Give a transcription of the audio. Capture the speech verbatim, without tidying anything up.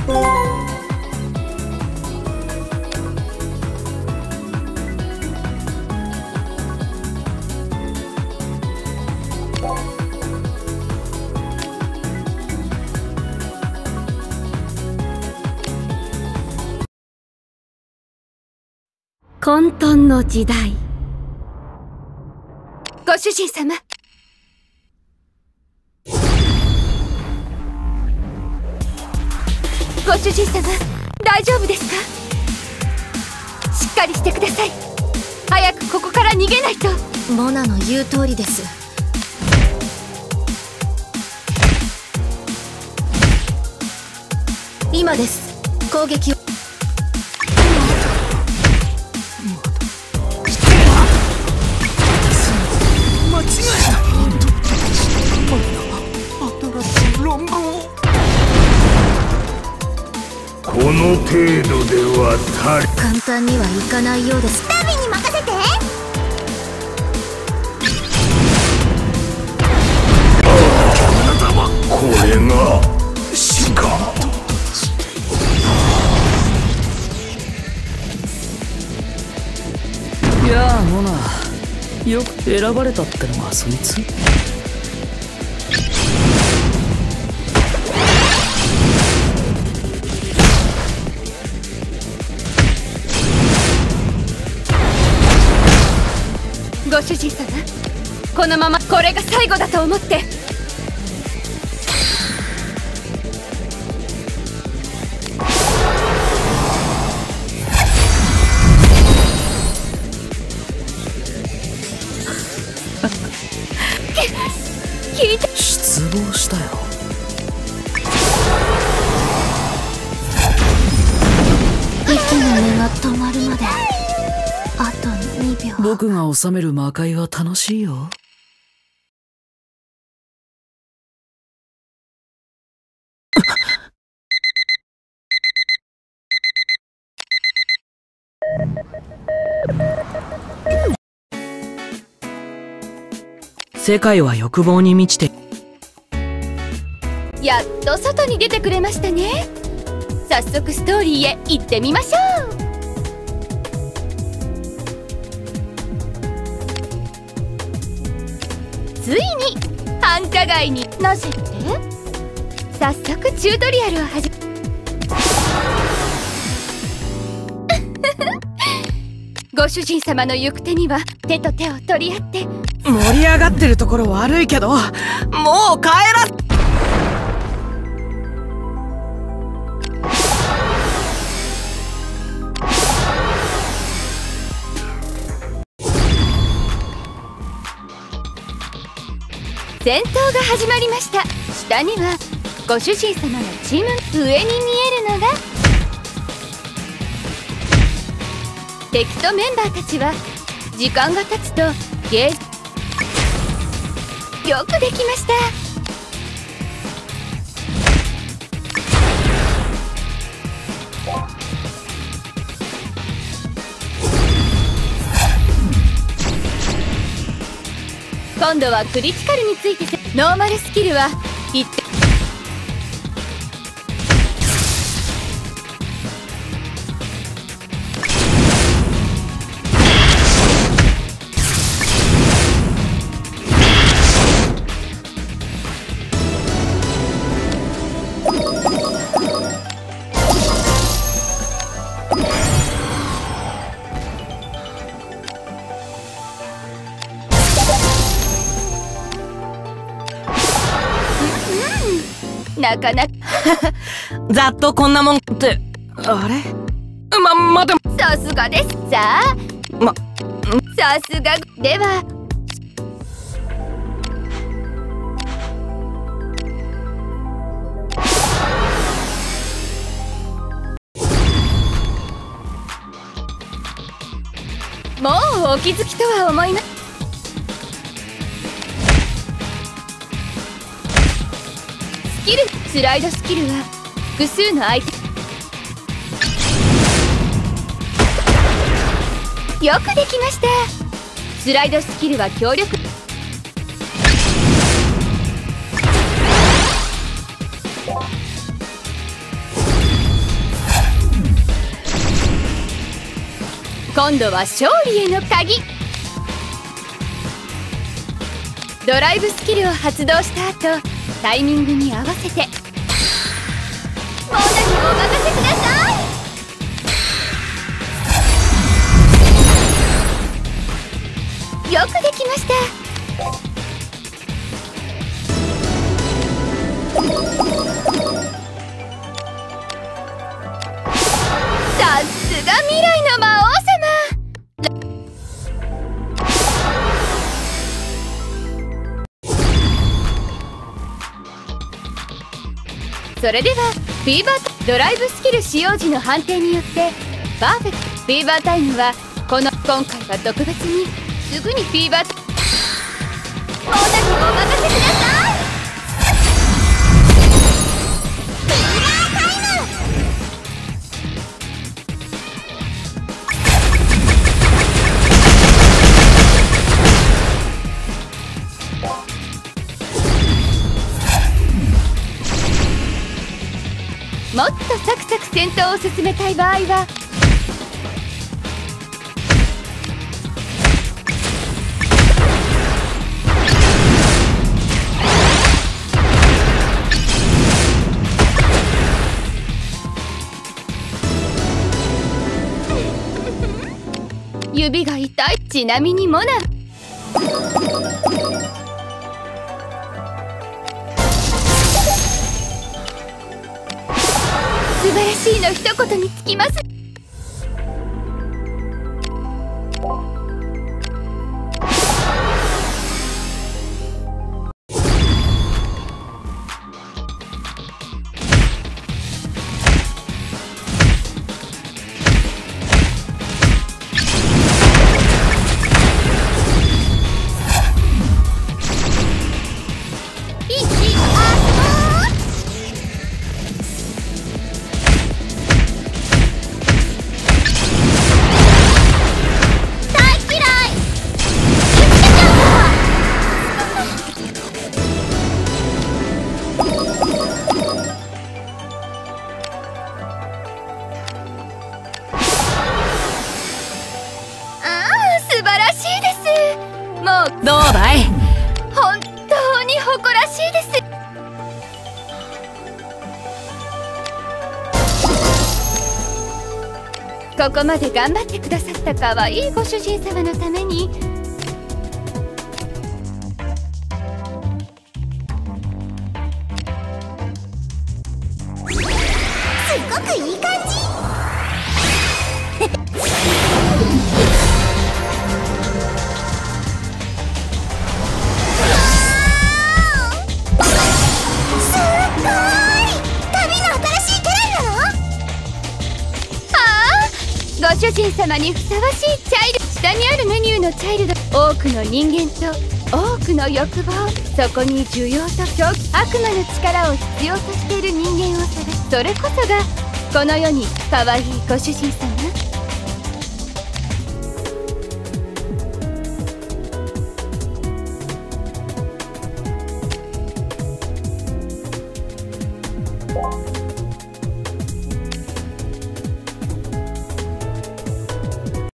混沌の時代。ご主人様。ご主人様、大丈夫ですか？しっかりしてください。早くここから逃げないと。 モナの言う通りです。今です。攻撃を。 間違えた。新しい論文を。 この程度では足り。 簡単にはいかないようです。ダビに任せて。 あなたはこれが死か。 いやあモナ、よく選ばれたってのはそいつ？ ご主人様、このままこれが最後だと思って。聞いて。 失望したよ。 息の根が止まるまであとにびょう。 僕が治める魔界は楽しいよ。世界は欲望に満ちて。 やっと外に出てくれましたね。早速ストーリーへ行ってみましょう。ついに繁華街に。なぜって？早速チュートリアルを始め。ご主人様の行く手には手と手を取り合って。 盛り上がってるところ悪いけど、もう帰ら。 戦闘が始まりました。下にはご主人様のチーム、上に見えるのが敵とメンバーたちは時間が経つとゲーよくできました。今度はクリティカルについて。ノーマルスキルは一点。なかなかざっとこんなもんってあれままでもさすがです。さあまさすがではもうお気づきとは思います。スキルスライドスキルは複数の相手。よくできました。スライドスキルは強力。 今度は勝利への鍵。ドライブスキルを発動した後、タイミングに合わせてモーナにお任せください。よくできました。さすが未来の魔王様。それではフィーバードライブスキル使用時の判定によってパーフェクトフィーバータイムはこの今回は特別にすぐにフィーバータイムモーナにお任せください。フィーバータイム。もっとサクサク戦闘を進めたい場合は指が痛い。ちなみにモナ素晴らしいの一言につきます。 どうだい？ 本当に誇らしいです。ここまで頑張ってくださったかわいいご主人様のためにすごくいい感じ。ご主人様にふさわしいチャイルド。下にあるメニューのチャイルド。多くの人間と多くの欲望、そこに需要と狂気、悪魔の力を必要としている人間を探す。それこそがこの世に可愛いご主人様。